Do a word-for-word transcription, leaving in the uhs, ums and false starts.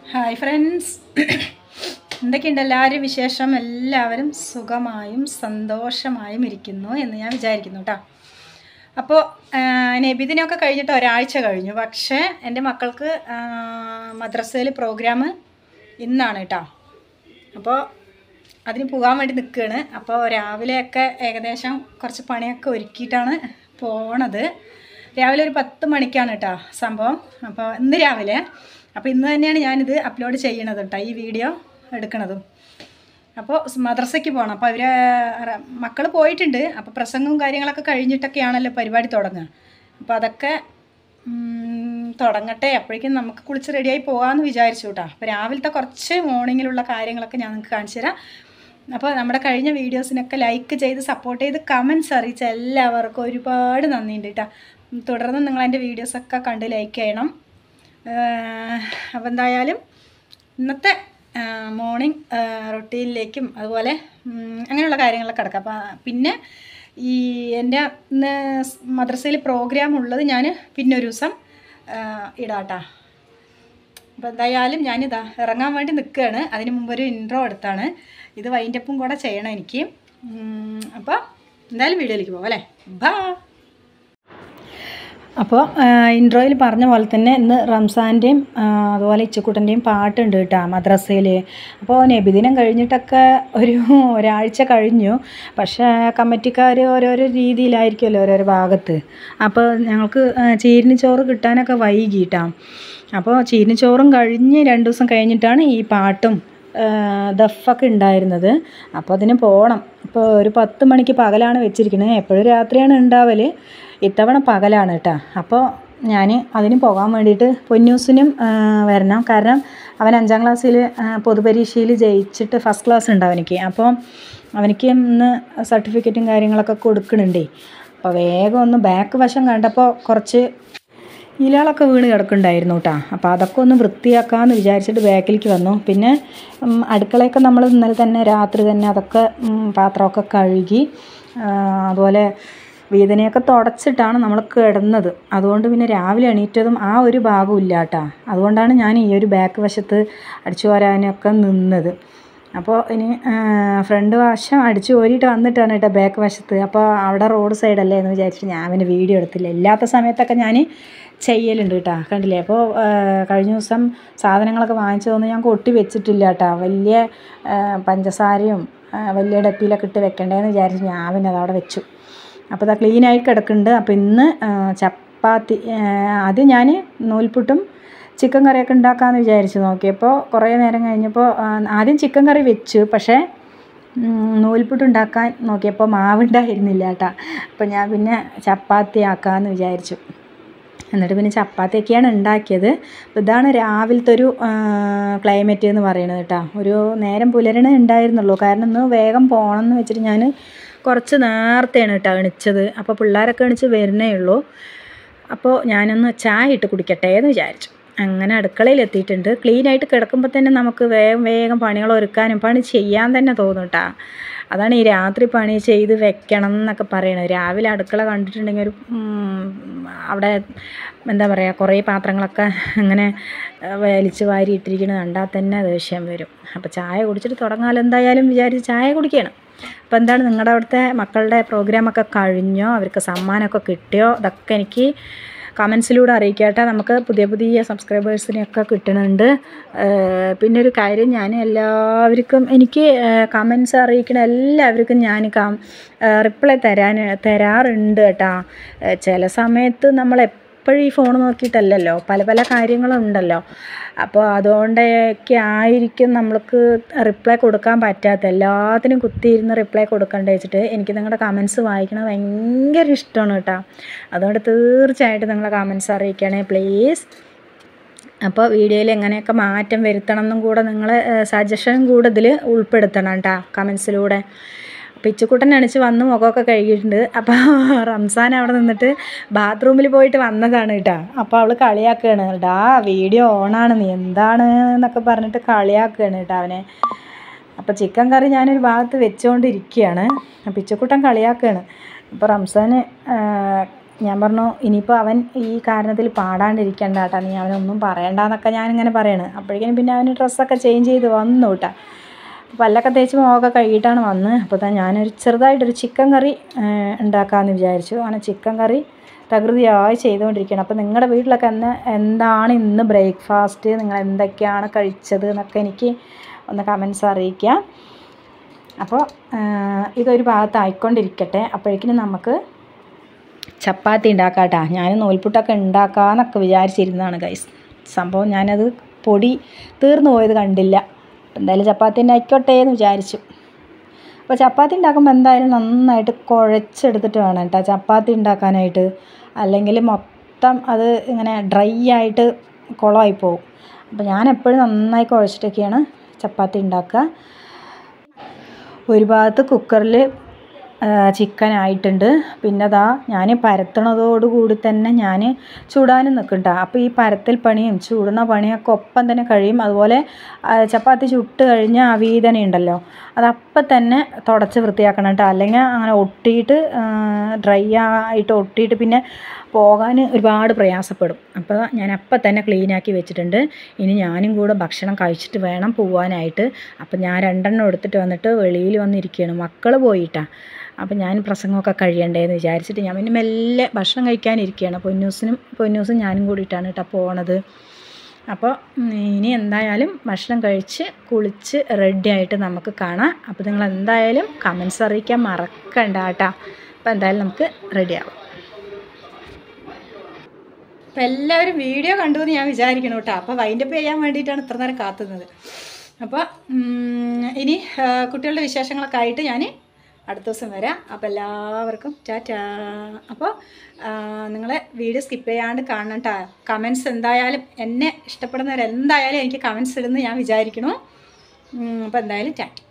Hi friends, എന്തൊക്കെയുണ്ട് എല്ലാവരും വിശേഷം? എല്ലാവരും സുഖമായും സന്തോഷമായും ഇരിക്കുന്നു എന്ന് ഞാൻ വിചാരിക്കുന്നു കേട്ടോ. അപ്പോൾ നബിദിനൊക്കെ കഴിഞ്ഞിട്ട് ഒരാഴ്ച കഴിഞ്ഞു. പക്ഷേ എൻ്റെ മക്കൾക്ക് മദ്രസയിൽ പ്രോഗ്രാം ഇന്നാണ് കേട്ടോ. അപ്പോൾ അതിന് പോകാൻ വേണ്ടി നിൽക്കുകയാണ്. അപ്പോൾ രാവിലെയൊക്കെ ഏകദേശം കുറച്ച് പണിയൊക്കെ ഒരുക്കിയിട്ടാണ് പോണത്. രാവിലെ ഒരു പത്ത് മണിക്കാണ് കേട്ടോ സംഭവം. അപ്പോൾ ഇന്ന് രാവിലെ അപ്പോൾ ഇന്ന് തന്നെയാണ് ഞാനിത് അപ്ലോഡ് ചെയ്യണത് കേട്ടോ, ഈ വീഡിയോ എടുക്കണതും. അപ്പോൾ മദ്രസയ്ക്ക് പോകണം. അപ്പോൾ അവർ മക്കൾ പോയിട്ടുണ്ട്. അപ്പോൾ പ്രസംഗവും കാര്യങ്ങളൊക്കെ കഴിഞ്ഞിട്ടൊക്കെയാണല്ലോ പരിപാടി തുടങ്ങുക. അപ്പോൾ അതൊക്കെ തുടങ്ങട്ടെ, അപ്പോഴേക്കും നമുക്ക് കുളിച്ച് റെഡിയായി പോകാമെന്ന് വിചാരിച്ചു കേട്ടോ. അപ്പോൾ രാവിലത്തെ കുറച്ച് മോർണിംഗിലുള്ള കാര്യങ്ങളൊക്കെ ഞാൻ നിങ്ങൾക്ക് കാണിച്ചു തരാം. അപ്പോൾ നമ്മുടെ കഴിഞ്ഞ വീഡിയോസിനൊക്കെ ലൈക്ക് ചെയ്ത് സപ്പോർട്ട് ചെയ്ത് കമൻറ്റ്സ് അറിയിച്ച എല്ലാവർക്കും ഒരുപാട് നന്ദിയുണ്ട് കേട്ടോ. തുടർന്ന് നിങ്ങളെൻ്റെ വീഡിയോസൊക്കെ കണ്ട് ലൈക്ക് ചെയ്യണം. അപ്പോൾ എന്തായാലും ഇന്നത്തെ മോർണിംഗ് റൊട്ടീനിലേക്കും അതുപോലെ അങ്ങനെയുള്ള കാര്യങ്ങളൊക്കെ കിടക്കാം. അപ്പോൾ പിന്നെ ഈ എൻ്റെ ഇന്ന് മദ്രസയിൽ പ്രോഗ്രാം ഉള്ളത് ഞാൻ പിന്നെ ഒരു ദിവസം ഇടാട്ടാ. അപ്പോൾ എന്തായാലും ഞാനിതാ ഇറങ്ങാൻ വേണ്ടി നിൽക്കുകയാണ്. അതിന് മുമ്പ് ഒരു ഇൻട്രോ എടുത്താണ്. ഇത് വൈൻഡപ്പും കൂടെ ചെയ്യണം എനിക്ക്. അപ്പോൾ എന്തായാലും വീഡിയോയിലേക്ക് പോകാം അല്ലേ. ബാ. അപ്പോൾ ഇൻട്രോയിൽ പറഞ്ഞ പോലെ തന്നെ ഇന്ന് റംസാൻ്റെയും അതുപോലെ ഇച്ചക്കൂട്ടൻ്റെയും പാട്ടുണ്ട് കേട്ടോ മദ്രസയിൽ. അപ്പോൾ നബിദിനം കഴിഞ്ഞിട്ടൊക്കെ ഒരു ഒരാഴ്ച കഴിഞ്ഞു. പക്ഷേ കമ്മിറ്റിക്കാർ ഓരോരോ രീതിയിലായിരിക്കുമല്ലോ ഓരോരോ ഭാഗത്ത്. അപ്പോൾ ഞങ്ങൾക്ക് ചീരിനിച്ചോറ് കിട്ടാനൊക്കെ വൈകിട്ടാണ്. അപ്പോൾ ചീരിനിച്ചോറും കഴിഞ്ഞ് രണ്ട് ദിവസം കഴിഞ്ഞിട്ടാണ് ഈ പാട്ടും ദഫൊക്കെ ഉണ്ടായിരുന്നത്. അപ്പോൾ അതിന് പോകണം. ഇപ്പോൾ ഒരു പത്ത് മണിക്ക് പകലാണ് വെച്ചിരിക്കുന്നത്. എപ്പോഴും രാത്രിയാണ് ഉണ്ടാവൽ, ഇത്തവണ പകലാണ് കേട്ടോ. അപ്പോൾ ഞാൻ അതിന് പോകാൻ വേണ്ടിയിട്ട് പൊന്നൂസിനും വരണം. കാരണം അവൻ അഞ്ചാം ക്ലാസ്സിൽ പൊതുപരീക്ഷയിൽ ജയിച്ചിട്ട് ഫസ്റ്റ് ക്ലാസ് ഉണ്ട് അവനിക്ക്. അപ്പോൾ അവനിക്ക് ഇന്ന് സർട്ടിഫിക്കറ്റും കാര്യങ്ങളൊക്കെ കൊടുക്കണുണ്ടേ. അപ്പോൾ വേഗം ഒന്ന് ബാക്ക് വശം കണ്ടപ്പോൾ കുറച്ച് ഇലകളൊക്കെ വീണ് കിടക്കുന്നുണ്ടായിരുന്നു കേട്ടോ. അപ്പോൾ അതൊക്കെ ഒന്ന് വൃത്തിയാക്കാമെന്ന് വിചാരിച്ചിട്ട് ബാക്കിലേക്ക് വന്നു. പിന്നെ അടുക്കളയൊക്കെ നമ്മൾ ഇന്നലെ തന്നെ രാത്രി തന്നെ അതൊക്കെ പാത്രമൊക്കെ കഴുകി അതുപോലെ വീതനയൊക്കെ തുടച്ചിട്ടാണ് നമ്മൾ കിടന്നത്. അതുകൊണ്ട് പിന്നെ രാവിലെ എണീറ്റതും ആ ഒരു ഭാഗവും ഇല്ല കേട്ടോ. അതുകൊണ്ടാണ് ഞാൻ ഈ ഒരു ബാക്ക് വശത്ത് അടിച്ചു വാരാനൊക്കെ നിന്നത്. അപ്പോൾ ഇനി ഫ്രണ്ട് വശം അടിച്ചു കോരിയിട്ട് വന്നിട്ടാണ് കേട്ടോ ബാക്ക് വശത്ത്. അപ്പോൾ അവിടെ റോഡ് സൈഡല്ലേ എന്ന് വിചാരിച്ചിട്ട് ഞാൻ പിന്നെ വീഡിയോ എടുത്തില്ല. ഇല്ലാത്ത സമയത്തൊക്കെ ഞാൻ ചെയ്യലുണ്ട് കേട്ടോ. കണ്ടില്ലേ. അപ്പോൾ കഴിഞ്ഞ ദിവസം സാധനങ്ങളൊക്കെ വാങ്ങിച്ചതൊന്നും ഞാൻ കൊട്ടി വെച്ചിട്ടില്ല കേട്ടോ. വലിയ പഞ്ചസാരയും വലിയ ഡപ്പിയിലൊക്കെ ഇട്ട് വെക്കണ്ടേന്ന് വിചാരിച്ച് ഞാൻ പിന്നെ അതവിടെ വെച്ചു. അപ്പോൾ ഇതാ ക്ലീനായി കിടക്കുന്നുണ്ട്. അപ്പോൾ ഇന്ന് ചപ്പാത്തി ആദ്യം ഞാൻ നൂൽപുട്ടും ചിക്കൻ കറിയൊക്കെ ഉണ്ടാക്കാമെന്ന് വിചാരിച്ച് നോക്കിയപ്പോൾ കുറേ നേരം കഴിഞ്ഞപ്പോൾ ആദ്യം ചിക്കൻ കറി വെച്ചു. പക്ഷേ നൂൽപുട്ട് ഉണ്ടാക്കാൻ നോക്കിയപ്പോൾ മാവുണ്ടായിരുന്നില്ല കേട്ടോ. അപ്പോൾ ഞാൻ പിന്നെ ചപ്പാത്തി ആക്കാമെന്ന് വിചാരിച്ചു. എന്നിട്ട് പിന്നെ ചപ്പാത്തിയൊക്കെയാണ് ഉണ്ടാക്കിയത്. അപ്പോൾ ഇതാണ് രാവിലത്തെ ഒരു ക്ലൈമറ്റ് എന്ന് പറയുന്നത് കേട്ടോ. ഒരു നേരം പുലരണേ ഉണ്ടായിരുന്നുള്ളൂ. കാരണം ഇന്ന് വേഗം പോകണം എന്ന് വെച്ചിട്ട് ഞാൻ കുറച്ച് നേരത്തെയാണ് കേട്ടോ എണിച്ചത്. അപ്പോൾ പിള്ളേരൊക്കെ എണിച്ച് വരുന്നേ ഉള്ളൂ. അപ്പോൾ ഞാനൊന്ന് ചായ ഇട്ട് കുടിക്കട്ടെ എന്ന് വിചാരിച്ചു. അങ്ങനെ അടുക്കളയിൽ എത്തിയിട്ടുണ്ട്. ക്ലീനായിട്ട് കിടക്കുമ്പോൾ തന്നെ നമുക്ക് വേഗം വേഗം പണികൾ ഒരുക്കാനും പണി ചെയ്യാൻ തന്നെ തോന്നും കേട്ടോ. അതാണ് ഈ രാത്രി പണി ചെയ്ത് വെക്കണം എന്നൊക്കെ പറയണത്. രാവിലെ അടുക്കള കണ്ടിട്ടുണ്ടെങ്കിൽ ഒരു അവിടെ എന്താ പറയുക കുറേ പാത്രങ്ങളൊക്കെ അങ്ങനെ വലിച്ച് വാരി ഇട്ടിരിക്കുന്നത് കണ്ടാൽ തന്നെ ദേഷ്യം വരും. അപ്പോൾ ചായ കുടിച്ചിട്ട് തുടങ്ങാമല്ലോ എന്തായാലും വിചാരിച്ച് ചായ കുടിക്കണം. അപ്പോൾ എന്താണ് നിങ്ങളുടെ അവിടുത്തെ മക്കളുടെ പ്രോഗ്രാമൊക്കെ കഴിഞ്ഞോ? അവർക്ക് സമ്മാനമൊക്കെ കിട്ടിയോ? ഇതൊക്കെ എനിക്ക് കമൻസിലൂടെ അറിയിക്കട്ടെ. നമുക്ക് പുതിയ പുതിയ സബ്സ്ക്രൈബേഴ്സിനെയൊക്കെ കിട്ടുന്നുണ്ട്. പിന്നെ ഒരു കാര്യം, ഞാൻ എല്ലാവർക്കും എനിക്ക് കമൻസ് അറിയിക്കണ എല്ലാവർക്കും ഞാൻ റിപ്ലൈ തരാൻ തരാറുണ്ട് കേട്ടോ. ചില സമയത്ത് നമ്മൾ എപ്പോഴും ഈ ഫോൺ നോക്കിയിട്ടല്ലല്ലോ, പല പല കാര്യങ്ങളുണ്ടല്ലോ. അപ്പോൾ അതുകൊണ്ടൊക്കെ ആയിരിക്കും നമ്മൾക്ക് റിപ്ലൈ കൊടുക്കാൻ പറ്റാത്ത. എല്ലാത്തിനും കുത്തിയിരുന്ന് റിപ്ലൈ കൊടുക്കണ്ട വെച്ചിട്ട് എനിക്ക് നിങ്ങളുടെ കമൻസ് വായിക്കണത് ഭയങ്കര ഇഷ്ടമാണ് കേട്ടോ. അതുകൊണ്ട് തീർച്ചയായിട്ടും നിങ്ങളുടെ കമൻസ് അറിയിക്കണേ പ്ലീസ്. അപ്പോൾ വീഡിയോയിൽ എങ്ങനെയൊക്കെ മാറ്റം വരുത്തണം എന്നും കൂടെ നിങ്ങൾ സജഷൻ കൂടെ ഇതിൽ ഉൾപ്പെടുത്തണം കേട്ടോ കമൻസിലൂടെ. പിച്ചുക്കുട്ടൻ എണിച്ച് വന്ന് മുഖമൊക്കെ കഴുകിയിട്ടുണ്ട്. അപ്പോൾ റംസാൻ അവിടെ നിന്നിട്ട് ബാത്റൂമിൽ പോയിട്ട് വന്നതാണ് കേട്ടോ. അപ്പോൾ അവൾ കളിയാക്കുകയാണ്, ഡാ വീഡിയോ ഓണാണ് നീ എന്താണ് എന്നൊക്കെ പറഞ്ഞിട്ട് കളിയാക്കുകയാണ് കേട്ടോ അവനെ. അപ്പോൾ ചിക്കൻ കറി ഞാനൊരു ഭാഗത്ത് വെച്ചുകൊണ്ടിരിക്കുകയാണ്. പിച്ചുക്കുട്ടൻ കളിയാക്കുകയാണ്. അപ്പോൾ റംസാൻ ഞാൻ പറഞ്ഞു ഇനിയിപ്പോൾ അവൻ ഈ കാരണത്തിൽ പാടാണ്ടിരിക്കണ്ട കേട്ടോ, നീ അവനൊന്നും പറയണ്ടെന്നൊക്കെ ഞാനിങ്ങനെ പറയണ്. അപ്പോഴേക്കും പിന്നെ അവന് ഡ്രസ്സൊക്കെ ചേഞ്ച് ചെയ്ത് വന്നു കേട്ടോ. പല്ലൊക്കെ തേച്ച് മുഖമൊക്കെ കഴുകിയിട്ടാണ് വന്നത്. അപ്പോൾ തന്നെ ഞാനൊരു ചെറുതായിട്ടൊരു ചിക്കൻ കറി ഉണ്ടാക്കാമെന്ന് വിചാരിച്ചു. അങ്ങനെ ചിക്കൻ കറി തകൃതിയായി ചെയ്തുകൊണ്ടിരിക്കുകയാണ്. അപ്പോൾ നിങ്ങളുടെ വീട്ടിലൊക്കെ എന്ന് എന്താണ് ഇന്ന് ബ്രേക്ക്ഫാസ്റ്റ്, നിങ്ങൾ എന്തൊക്കെയാണ് കഴിച്ചത് എന്നൊക്കെ എനിക്ക് ഒന്ന് കമൻസ് അറിയിക്കുക. അപ്പോൾ ഇതൊരു ഭാഗത്തായിക്കൊണ്ടിരിക്കട്ടെ. അപ്പോഴേക്കിനും നമുക്ക് ചപ്പാത്തി ഉണ്ടാക്കാം കേട്ടോ. ഞാൻ നൂൽപുട്ടൊക്കെ ഉണ്ടാക്കാമെന്നൊക്കെ വിചാരിച്ചിരുന്നതാണ് ഗൈസ്. സംഭവം ഞാനത് പൊടി തീർന്നു പോയത് കണ്ടില്ല. എന്തായാലും ചപ്പാത്തി തന്നെ ആയിക്കോട്ടെ എന്ന് വിചാരിച്ചു. അപ്പോൾ ചപ്പാത്തി ഉണ്ടാക്കുമ്പോൾ എന്തായാലും നന്നായിട്ട് കുഴച്ചെടുത്തിട്ട് വേണം കേട്ടോ ചപ്പാത്തി ഉണ്ടാക്കാനായിട്ട്. അല്ലെങ്കിൽ മൊത്തം അത് ഇങ്ങനെ ഡ്രൈ ആയിട്ട് കുളമായി പോകും. അപ്പോൾ ഞാൻ എപ്പോഴും നന്നായി കുഴച്ചിട്ടൊക്കെയാണ് ചപ്പാത്തി ഉണ്ടാക്കുക. ഒരു ഭാഗത്ത് കുക്കറിൽ ചിക്കൻ ആയിട്ടുണ്ട്. പിന്നെ അതാ ഞാൻ പരത്തണതോടുകൂടി തന്നെ ഞാൻ ചൂടാനും നിൽക്കണ്ട. അപ്പോൾ ഈ പരത്തൽ പണിയും ചൂടുന്ന പണിയൊക്കെ ഒപ്പം തന്നെ കഴിയും. അതുപോലെ ചപ്പാത്തി ചുട്ട് കഴിഞ്ഞ ആ വീതന ഉണ്ടല്ലോ അതപ്പം തന്നെ തുടച്ച് വൃത്തിയാക്കണം കേട്ടോ. അല്ലെങ്കിൽ അങ്ങനെ ഒട്ടിയിട്ട് ഡ്രൈ ആയിട്ട് ഒട്ടിയിട്ട് പിന്നെ പോകാൻ ഒരുപാട് പ്രയാസപ്പെടും. അപ്പോൾ ഞാൻ അപ്പം തന്നെ ക്ലീനാക്കി വെച്ചിട്ടുണ്ട്. ഇനി ഞാനും കൂടെ ഭക്ഷണം കഴിച്ചിട്ട് വേണം പോവാനായിട്ട്. അപ്പം ഞാൻ രണ്ടെണ്ണം എടുത്തിട്ട് വന്നിട്ട് വെളിയിൽ വന്നിരിക്കുകയാണ്. മക്കൾ പോയിട്ടാണ്. അപ്പം ഞാൻ പ്രസംഗമൊക്കെ കഴിയണ്ടേന്ന് വിചാരിച്ചിട്ട് ഞാൻ പിന്നെ മെല്ലെ ഭക്ഷണം കഴിക്കാനിരിക്കുകയാണ്. പൊന്നൂസിനും പൊന്നൂസും ഞാനും കൂടിയിട്ടാണ് കേട്ടോ പോണത്. അപ്പോൾ ഇനി എന്തായാലും ഭക്ഷണം കഴിച്ച് കുളിച്ച് റെഡി ആയിട്ട് നമുക്ക് കാണാം. അപ്പോൾ നിങ്ങൾ എന്തായാലും കമൻസ് അറിയിക്കാൻ മറക്കണ്ട കേട്ടോ. അപ്പോൾ എന്തായാലും നമുക്ക് റെഡിയാവും. അപ്പോൾ എല്ലാവരും വീഡിയോ കണ്ടു എന്ന് ഞാൻ വിചാരിക്കണം കേട്ടോ. അപ്പോൾ വൈൻഡപ്പ് ചെയ്യാൻ വേണ്ടിയിട്ടാണ് ഇത്ര നേരം കാത്തുന്നത്. അപ്പോൾ ഇനി കുട്ടികളുടെ വിശേഷങ്ങളൊക്കെ ആയിട്ട് ഞാൻ അടുത്ത ദിവസം വരാം. അപ്പോൾ എല്ലാവർക്കും ടാറ്റാ. അപ്പോൾ നിങ്ങൾ വീഡിയോ സ്കിപ്പ് ചെയ്യാണ്ട് കാണണം കേട്ടോ. കമൻസ് എന്തായാലും എന്നെ ഇഷ്ടപ്പെടുന്നവരെന്തായാലും എനിക്ക് കമൻസ് ഇടുന്നു ഞാൻ വിചാരിക്കണു. അപ്പോൾ എന്തായാലും ടാറ്റ.